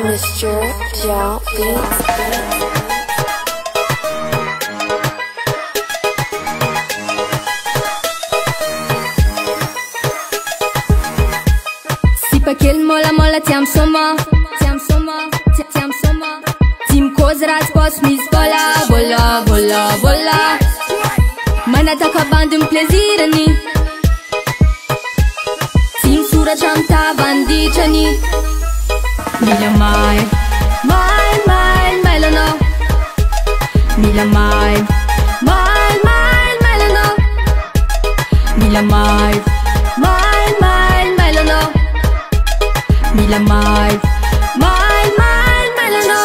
Mr. Joe Beats. Si pa kel mola mola ti am soma, ti am soma, ti am soma. Tim kozra spos mi zbola, bola, bola, bola. Manataka bandën plezirani, tim sura qam ta bandiqani. Mila maj, maj, maj, melano. Mila maj, maj, maj, melano. Mila maj, maj, maj, melano. Mila maj, maj, maj, melano.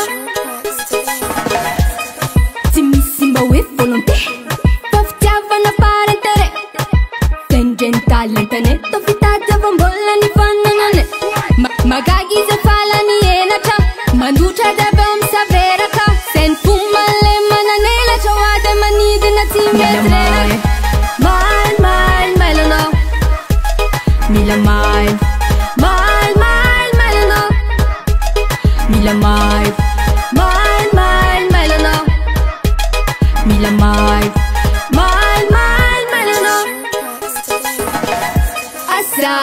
Ti mi simba with volonté, poftiavano parentere. Tangentale lentane, tofitata bambola ni fananane. Magagi se fala ni enacha, manducha da bom saveraka. Sen fumale mananela chawade manide na timbetrere. Maj, maj, melano. Mila maj, maj, maj, melano. Mila maj, maj, maj, melano. Mila maj, maj, maj, melano. Asa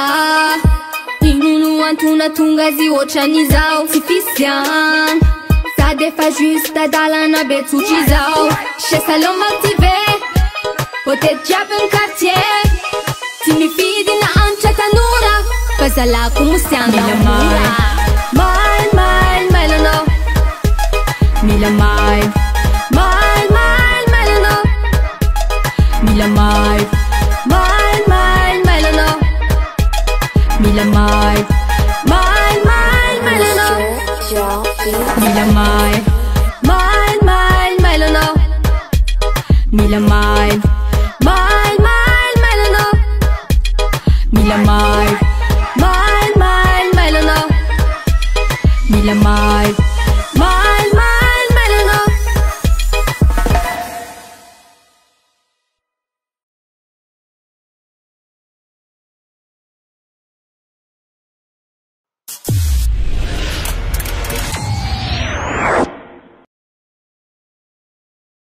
Tuna tungazi oceani zao si fisian. Sa defa justa dalla na bețuci zao. Și salon active pote ceapă în cartier. Ti mi fii din ancia tanura Păza la cum ustean Mila mai, mai, mai, melano. Mila mai, mai, mai, melano. Mila mai, mai, mai, melano. Mila mai, mai, mai, melano. Mila mai, mai, mai, melano. Mila mai, mai, mai, melano. Mila mai, mai, mai, melano. Mila mai.